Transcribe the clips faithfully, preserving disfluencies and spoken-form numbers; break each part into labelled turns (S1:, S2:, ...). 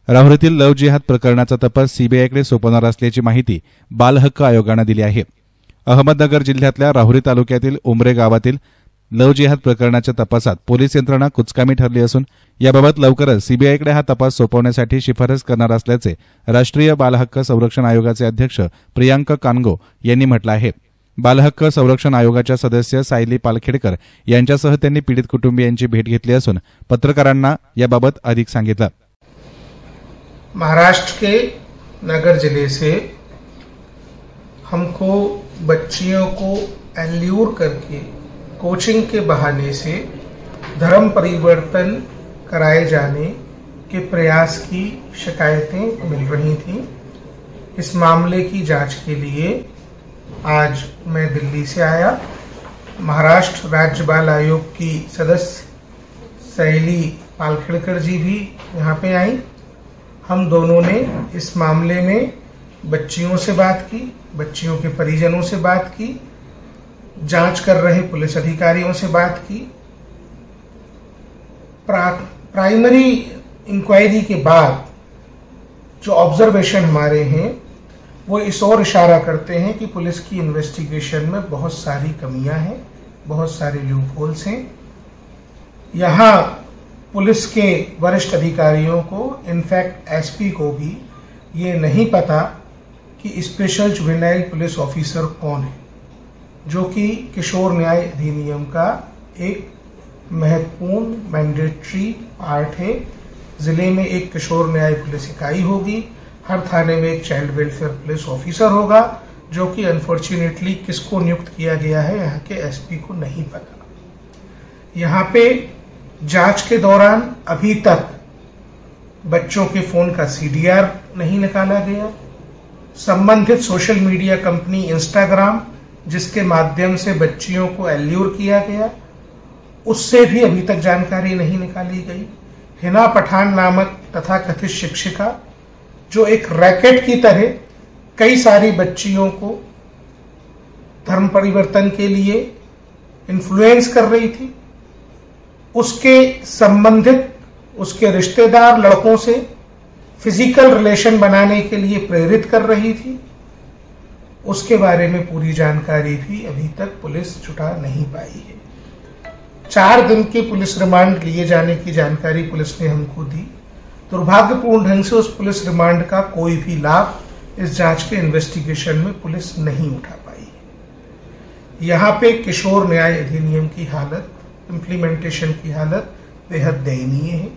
S1: राहुरीतील love जिहाद प्रकरणाचा तपास सीबीआयकडे सोपवणार असल्याची माहिती बाल हक्क आयोगानं दिली आहे. अहमदनगर जिल्ह्यातल्या राहुरी तालुक्यातील उमरे गावातील लव्ह जिहाद प्रकरणाच्या तपासात पोलीस यंत्रणा कुचकामी ठरली असून याबाबत लवकरच सीबीआयकडे हा तपास सोपवण्यासाठी शिफारस करणार असल्याचे राष्ट्रीय बाल हक्क संरक्षण आयोगाचे अध्यक्ष प्रियांक कानगो यांनी म्हटलं आहे. बालहक्क संरक्षण आयोगाच्या सदस्य सायली पालखेडकर यांच्यासह त्यांनी पीडित कुटुंबियांची भेट घेतली असून पत्रकारांना याबाबत अधिक सांगितलं.
S2: महाराष्ट्र के नगर जिले से हमको बच्चियों को एल्यूर करके कोचिंग के बहाने से धर्म परिवर्तन कराए जाने के प्रयास की शिकायतें मिल रही थीं. इस मामले की जांच के लिए आज मैं दिल्ली से आया. महाराष्ट्र राज्य बाल आयोग की सदस्य सैली पालखेड़कर जी भी यहाँ पे आई. हम दोनों ने इस मामले में बच्चियों से बात की, बच्चियों के परिजनों से बात की, जांच कर रहे पुलिस अधिकारियों से बात की. प्रा, प्राइमरी इंक्वायरी के बाद जो ऑब्जर्वेशन हमारे हैं वो इस ओर इशारा करते हैं कि पुलिस की इन्वेस्टिगेशन में बहुत सारी कमियां हैं, बहुत सारे लूप होल्स हैं. यहाँ पुलिस के वरिष्ठ अधिकारियों को, इनफैक्ट एसपी को भी ये नहीं पता कि स्पेशल जुवेनाइल पुलिस ऑफिसर कौन है, जो कि किशोर न्याय अधिनियम का एक महत्वपूर्ण मैंडेटरी पार्ट है. जिले में एक किशोर न्याय पुलिस इकाई होगी, हर थाने में एक चाइल्ड वेलफेयर पुलिस ऑफिसर होगा, जो कि अनफॉर्चुनेटली किसको नियुक्त किया गया है यहाँ के एसपी को नहीं पता. यहाँ पे जांच के दौरान अभी तक बच्चों के फोन का सीडीआर नहीं निकाला गया. संबंधित सोशल मीडिया कंपनी इंस्टाग्राम, जिसके माध्यम से बच्चियों को एल्यूर किया गया, उससे भी अभी तक जानकारी नहीं निकाली गई. हिना पठान नामक तथा कथित शिक्षिका, जो एक रैकेट की तरह कई सारी बच्चियों को धर्म परिवर्तन के लिए इन्फ्लुएंस कर रही थी, उसके संबंधित उसके रिश्तेदार लड़कों से फिजिकल रिलेशन बनाने के लिए प्रेरित कर रही थी, उसके बारे में पूरी जानकारी भी अभी तक पुलिस जुटा नहीं पाई है. चार दिन के पुलिस रिमांड लिए जाने की जानकारी पुलिस ने हमको दी. दुर्भाग्यपूर्ण ढंग से उस पुलिस रिमांड का कोई भी लाभ इस जांच के इन्वेस्टिगेशन में पुलिस नहीं उठा पाई है. यहाँ पे किशोर न्याय अधिनियम की हालत, इम्प्लीमेंटेशन की हालत बेहद दयनीय है.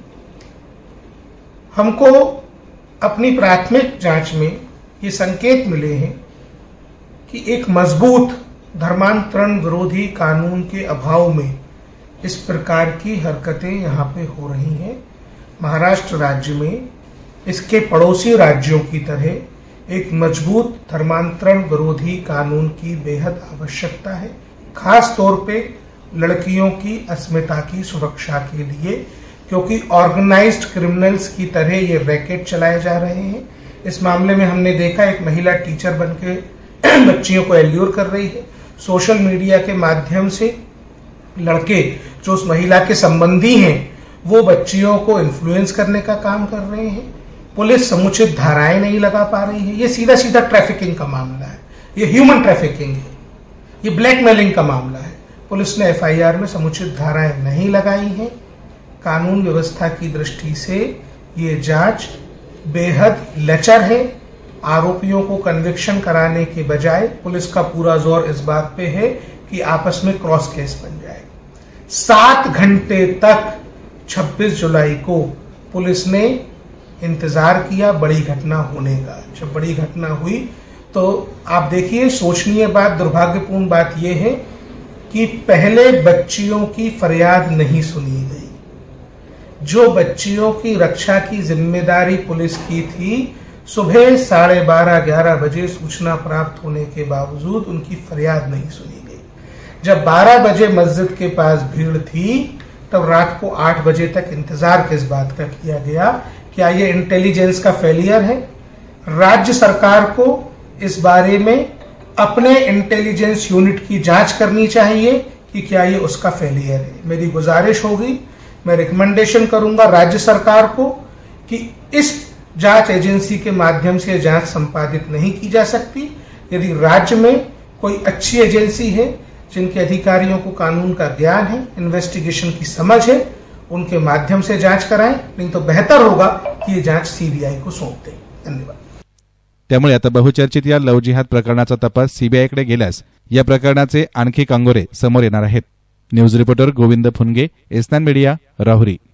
S2: हमको अपनी प्राथमिक जांच में ये संकेत मिले हैं कि एक मजबूत धर्मांतरण विरोधी कानून के अभाव में इस प्रकार की हरकतें यहाँ पे हो रही हैं. महाराष्ट्र राज्य में इसके पड़ोसी राज्यों की तरह एक मजबूत धर्मांतरण विरोधी कानून की बेहद आवश्यकता है, खास तौर पे लड़कियों की अस्मिता की सुरक्षा के लिए, क्योंकि ऑर्गेनाइज्ड क्रिमिनल्स की तरह ये रैकेट चलाए जा रहे हैं. इस मामले में हमने देखा एक महिला टीचर बनके बच्चियों को एल्यूर कर रही है. सोशल मीडिया के माध्यम से लड़के जो उस महिला के संबंधी हैं वो बच्चियों को इन्फ्लुएंस करने का काम कर रहे हैं. पुलिस समुचित धाराएं नहीं लगा पा रही है. ये सीधा सीधा ट्रैफिकिंग का मामला है, ये ह्यूमन ट्रैफिकिंग है, ये ब्लैकमेलिंग का मामला है. पुलिस ने एफआईआर में समुचित धाराएं नहीं लगाई हैं. कानून व्यवस्था की दृष्टि से ये जांच बेहद लचर है. आरोपियों को कन्विक्शन कराने के बजाय पुलिस का पूरा जोर इस बात पे है कि आपस में क्रॉस केस बन जाए. सात घंटे तक छब्बीस जुलाई को पुलिस ने इंतजार किया बड़ी घटना होने का. जब बड़ी घटना हुई तो आप देखिए, सोचनीय बात, दुर्भाग्यपूर्ण बात यह है कि पहले बच्चियों की फरियाद नहीं सुनी गई. जो बच्चियों की रक्षा की जिम्मेदारी पुलिस की थी, सुबह साढ़े बारह ग्यारह बजे सूचना प्राप्त होने के बावजूद उनकी फरियाद नहीं सुनी गई. जब बारह बजे मस्जिद के पास भीड़ थी, तब रात को आठ बजे तक इंतजार किस बात का किया गया? क्या ये इंटेलिजेंस का फेलियर है? राज्य सरकार को इस बारे में अपने इंटेलिजेंस यूनिट की जांच करनी चाहिए कि क्या ये उसका फेलियर है. मेरी गुजारिश होगी, मैं रिकमेंडेशन करूंगा राज्य सरकार को कि इस जांच एजेंसी के माध्यम से जांच संपादित नहीं की जा सकती। यदि राज्य में कोई अच्छी एजेंसी है जिनके अधिकारियों को कानून का ज्ञान है, इन्वेस्टिगेशन की समझ है, उनके माध्यम से जांच कराएं, नहीं तो बेहतर होगा कि ये जांच सीबीआई को सौंप दें। धन्यवाद।
S1: त्यामुळे आता बहुचर्चित या लव जिहाद प्रकरणाचा तपास सीबीआयकडे गेल्यास या प्रकरणाचे आणखी कंगोरे समोर येणार आहेत। News reporter Govind Phunge, S nine media, Rahuri.